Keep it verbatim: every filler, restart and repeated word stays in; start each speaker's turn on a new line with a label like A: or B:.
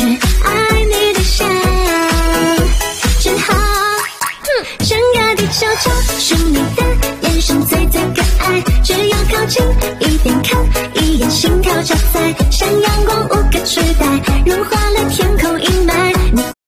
A: 是爱你的笑，真好。整个地球就是你的眼神最最可爱，只要靠近一点看一眼，心跳就在，像阳光无可取代，融化了